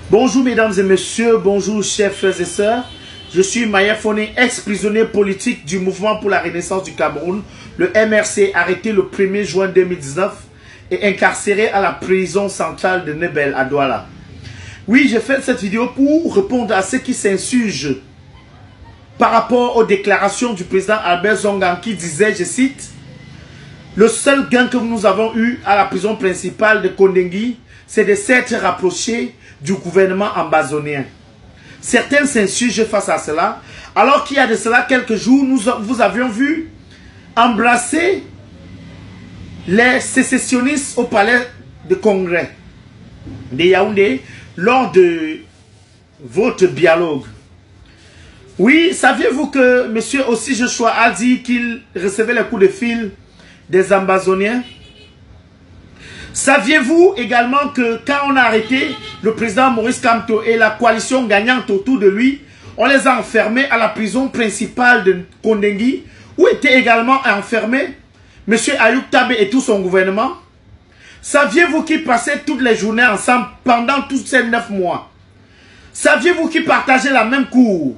Bonjour mesdames et messieurs, bonjour chers frères et sœurs. Je suis Maya Foné, ex-prisonnier politique du Mouvement pour la Renaissance du Cameroun, le MRC, arrêté le 1er juin 2019 et incarcéré à la prison centrale de Nebel à Douala. Oui, j'ai fait cette vidéo pour répondre à ceux qui s'insurgent par rapport aux déclarations du président Albert Zongan qui disait, je cite, « Le seul gain que nous avons eu à la prison principale de Kondengui, c'est de s'être rapproché du gouvernement ambazonien. » Certains s'insurgent face à cela, alors qu'il y a de cela quelques jours, vous avions vu embrasser les sécessionnistes au palais de congrès de Yaoundé lors de votre dialogue. Oui, saviez-vous que M. Ossi Joshua a dit qu'il recevait les coups de fil des ambazoniens? Saviez-vous également que quand on a arrêté le président Maurice Kamto et la coalition gagnante autour de lui, on les a enfermés à la prison principale de Kondengui, où étaient également enfermés M. Ayoub Tabé et tout son gouvernement? Saviez-vous qu'ils passaient toutes les journées ensemble pendant tous ces 9 mois? Saviez-vous qu'ils partageaient la même cour?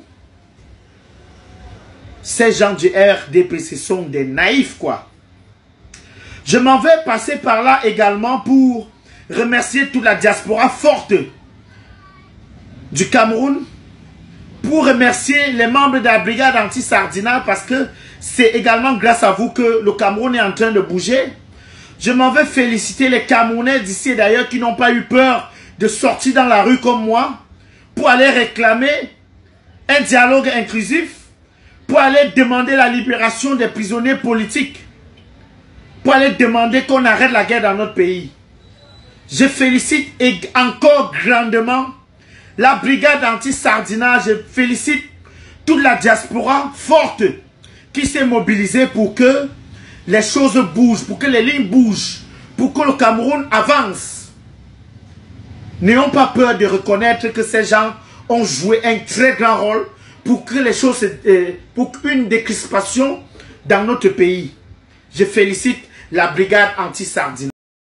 Ces gens du RDP, ce sont des naïfs, quoi. Je m'en vais passer par là également pour remercier toute la diaspora forte du Cameroun, pour remercier les membres de la brigade anti-Sardinat parce que c'est également grâce à vous que le Cameroun est en train de bouger. Je m'en vais féliciter les Camerounais d'ici et d'ailleurs qui n'ont pas eu peur de sortir dans la rue comme moi pour aller réclamer un dialogue inclusif, pour aller demander la libération des prisonniers politiques, pour aller demander qu'on arrête la guerre dans notre pays. Je félicite encore grandement la brigade anti-Sardinat. Je félicite toute la diaspora forte qui s'est mobilisée pour que les choses bougent, pour que les lignes bougent, pour que le Cameroun avance. N'ayons pas peur de reconnaître que ces gens ont joué un très grand rôle pour que les choses, pour une décrispation dans notre pays. Je félicite la brigade anti-Sardinat.